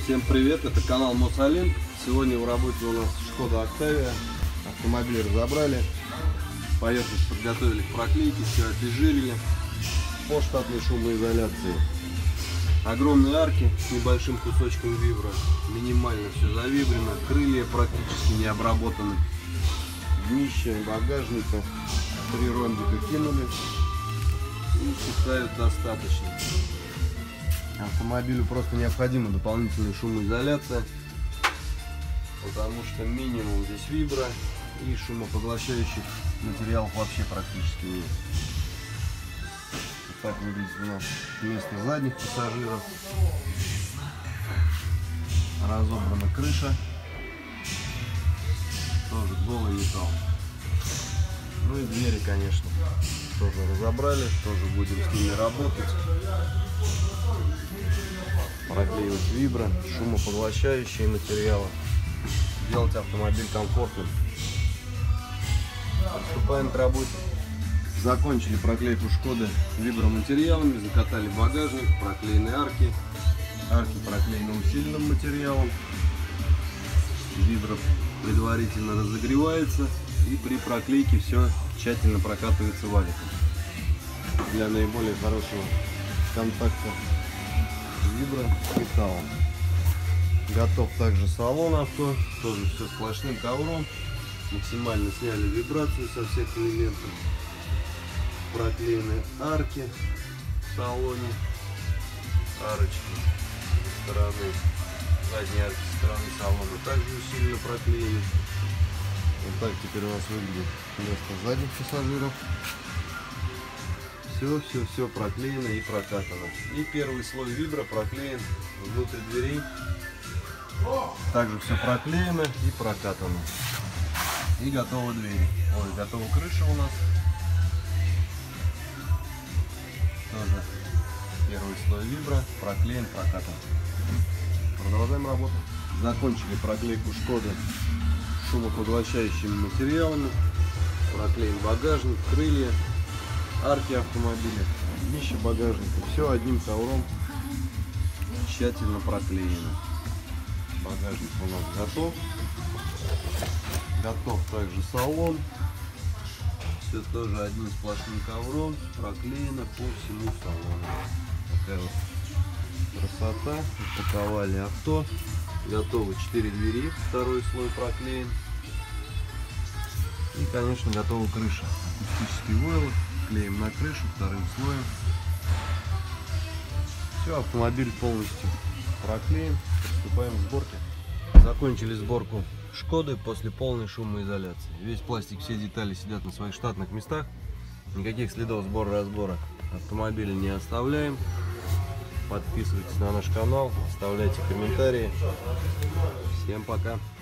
Всем привет, это канал Мосолинк. Сегодня в работе у нас Шкода Октавия. Автомобиль разобрали, поверхность подготовили к проклейке, все обезжирили по штатной шумоизоляции. Огромные арки с небольшим кусочком вибра, минимально все завибрено, крылья практически не обработаны. Днище багажника 3 ромбика кинули и считают достаточно. Автомобилю просто необходима дополнительная шумоизоляция, потому что минимум здесь вибра и шумопоглощающих материалов вообще практически нет. Вот так выглядит у нас место задних пассажиров. Разобрана крыша, тоже голый металл. Ну и двери, конечно, тоже разобрали, тоже будем с ними работать. Проклеивать вибро, шумопоглощающие материалы, делать автомобиль комфортным. Приступаем к работе. Закончили проклейку Шкоды виброматериалами, закатали багажник, проклеены арки проклеены усиленным материалом. Вибро предварительно разогревается и при проклейке все тщательно прокатывается валиком для наиболее хорошего контакта вибро металлом. Готов также салон авто, тоже все сплошным ковром. Максимально сняли вибрацию со всех элементов. Проклеены арки в салоне, арочки со стороны, задние арки со стороны салона также усиленно проклеены. Вот так теперь у нас выглядит место задних пассажиров. Все проклеено и прокатано. И первый слой вибро проклеен внутрь дверей. Также все проклеено и прокатано. И готовы двери. Ой, готова крыша у нас. Тоже первый слой вибро проклеен, прокатан. Продолжаем работу. Закончили проклейку Шкоды шумопоглощающими материалами. Проклеен багажник, крылья, арки автомобиля, днище багажника, все одним ковром тщательно проклеено. Багажник у нас готов. Готов также салон. Все тоже одним сплошным ковром проклеено по всему салону. Такая вот красота. Упаковали авто. Готовы 4 двери, второй слой проклеен. И, конечно, готова крыша. Акустический войлок. Клеим на крышу вторым слоем. Все, автомобиль полностью проклеен. Приступаем к сборке. Закончили сборку Шкоды после полной шумоизоляции. Весь пластик, все детали сидят на своих штатных местах. Никаких следов сбора-разбора автомобиля не оставляем. Подписывайтесь на наш канал, оставляйте комментарии. Всем пока!